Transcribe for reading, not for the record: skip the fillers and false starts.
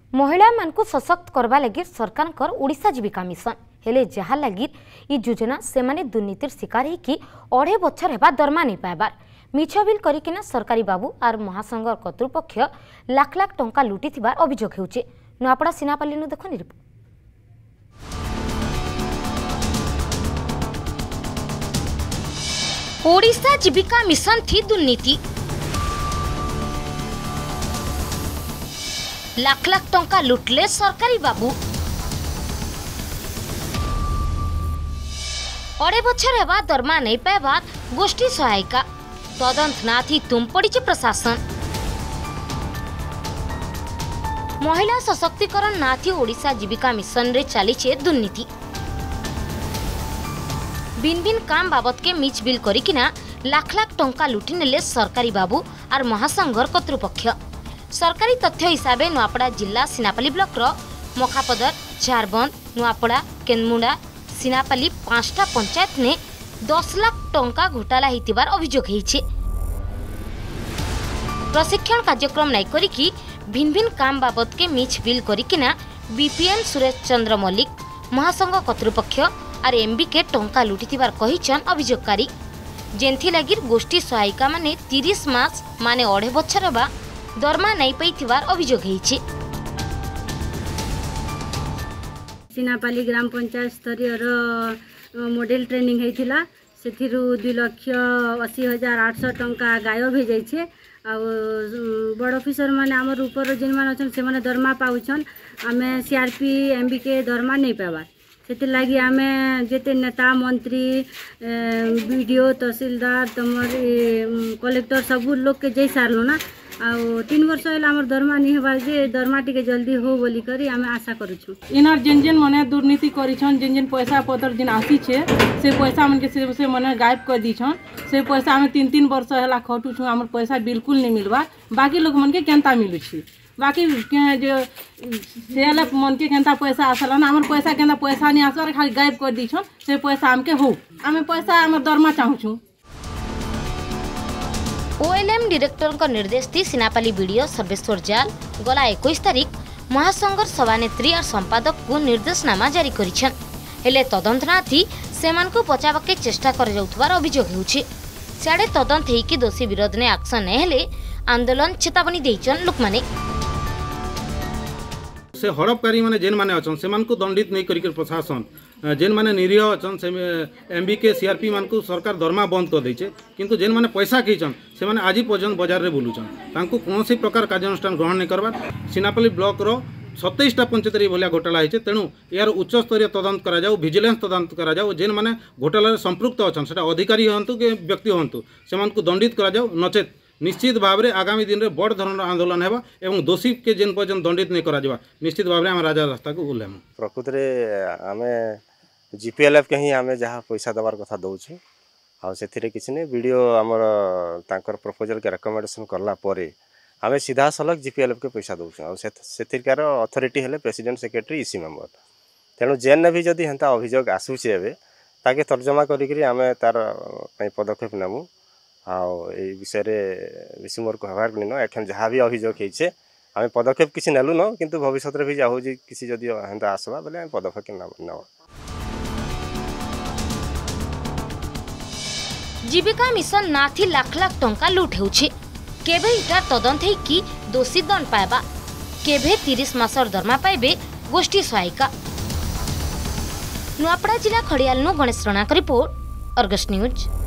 महिला मानकु सशक्त करबा लगी सरकार ओडिशा जीविका मिशन हेले जहा लगी ई योजना से माने दुर्नीतिर शिकार होकि 2.5 बछर हेबा दरमा नहीं पाइबार मिछ बिल करिकिना सरकारी बाबू आर महासंघ कर्तृपक्ष लाख लाख टंका लुटी थिबार अभियोग हेउचे। नुआपड़ा सिनापाली नु देखो रिपोर्ट। ओडिशा जीविका मिशन थी दुर्नीति लाख लाख टंका लुटले सरकारी बाबू 2.5 बछर हेबा दरमा नहीं पाइबार गोष्ठी सहायिका तदंत ना थी तुम पड़ी प्रशासन महिला सशक्तिकरण ना थी ओडिशा जीविका मिशन रे चली दुर्नीति भिन्न भिन्न काम बाबद के मिच बिल करिकिना लाख लाख टंका लुटी नेले सरकारी बाबू और महासंघर कर्तृपक्ष। सरकारी तथ्य हिसाब से नुआपड़ा जिला सिनापाली ब्लॉक रो मखापदर झारबंद नुआपड़ा केनमुंडा सिनापाली 5टा पंचायत ने 10 लाख टंका घोटाला होइतिबार अभियोग होइछे। प्रशिक्षण कार्यक्रम नहीं करिकी भिन्न भिन्न काम बाबद के मिछ बिल करिकिना बीपीएन सुरेश चंद्र मल्लिक महासंघ कर्तृपक्ष और एमबीके टंका लुटिथिबार कहिछन अभियोगकारी जेंथि लागिर गोष्ठी सहायिका माने 30 मास माने 2.5 बछर बा दरमा नहीं पाइथिबार अभियोग होइछे। सिनापाली ग्राम पंचायत स्तरीय मॉडल ट्रेनिंग होइथिला सेथिरु 2,80,800 टंका गायब हो जाइछे। आ बड़ ऑफिसर माने हमर ऊपर जेन मान अछन से माने दरमा पाउछन आमे सीआरपी एमबीके दरमा नहीं पाबार सेति लागि आमे जेते नेता मंत्री वीडियो तहसीलदार तमर कलेक्टर सब लोग के जै सारलो ना आ 3 वर्ष होला हमर दरमा नहीं हेबार जे दरमा टिके जल्दी हो बोली करी आमे आशा करूछु। इनार जेन जेन माने दुर्नीति करिछन जेन जेन पैसा पत्र जेन आसी छे से पैसा मन के से माने गायब कर दीछन से पैसा हमें 3-3 वर्ष होला खटू छु हमर पैसा बिल्कुल नहीं मिलबा बाकी लोग मन के केनता मिलु छी बाकी जो सेला मन के केनता पैसा आसला ना हमर पैसा केनता पैसा नहीं आसर खाली गायब कर दीछन से पैसा हमके हो हमें पैसा हमर दरमा चाहू छु। ओएलएम डायरेक्टर का निर्देश थी सिनापाली वीडियो सर्वेश्वर जाल गला 21 तारीख महासंघर सभानेत्री और संपादक को निर्देशनामा जारी करिछन हेले तदंत ना थी सेमान को बचावके चेष्टा कर जाउथबार अभियोग हेउछि। सियाडे तदंत हेकि दोषी विरोध ने एक्शन नै हेले आंदोलन चेतावनी देइछन लोक माने से हड़पकारी माने जेन माने अछन सेमान को दंडित नहीं करिकर प्रशासन जेन माने निरीह अछन से एमबीके सीआरपी मान को सरकार दरमा बंद कर दैछे किंतु जेन माने पैसा खीचन से माने आज पर्यंत बाजार रे बुलुछन तांको कोनोसी प्रकार कार्यानुष्ठान ग्रहण नहीं करबा। सिनापाली ब्लॉक रो 27टा पंचायत रे भलिया घोटाला होइछे तेणु यार उच्च स्तरीय तदंत करा जाऊ विजिलेंस तदंत करा जाऊ जेन माने घोटाला रे संपृक्त अछन सेटा अधिकारी हंतु के व्यक्ति हंतु सेमान को दंडित करा जाऊ नचेत निश्चित भाव में आगामी दिन में बड़ धरण आंदोलन है एवं दोषी के जेन पर्यंत दंडित नहीं करा जावा निश्चित भाव में आम राजा रास्ता को ओह्लैमु। प्रकृत में आम जीपीएलएफ के ही आम जहाँ पैसा देवार कथा दौचु आथिरे किसी नहीं वीडियो आमर तांकर प्रपोजल के रेकमेंडेशन करला परे आम सीधा सलख जीपीएलएफ के पैसा दौचु आथिकार अथॉरिटी हेले प्रेसिडेंट सेक्रेटरी इसी मेंबर तेणु जेन भी जदि हेंता अभियोग आसूचे एबे ताके तर्जमा करिकरी आम तार पदक्षेप नेमु विषय बेसी मोर कहबार नहीं न एठन जहाँ भी अभियोग होइछे आम पदक्षेप किसी नेलु न किंतु भविष्य में भी जाऊ किसी जदि हेंता आसबा बेले आम पदक्षेप नेवा। जीविका मिशन ना थी लाख लाख टंका लुट हेउछे केबे इटा तदंत है कि दोषी दंड पाइबा केबे 30 मासर दरमा पाइबे गोष्ठी सहायिका। नुआपड़ा जिला खड़ियाल नु गणेश रणा का रिपोर्ट अर्गस न्यूज।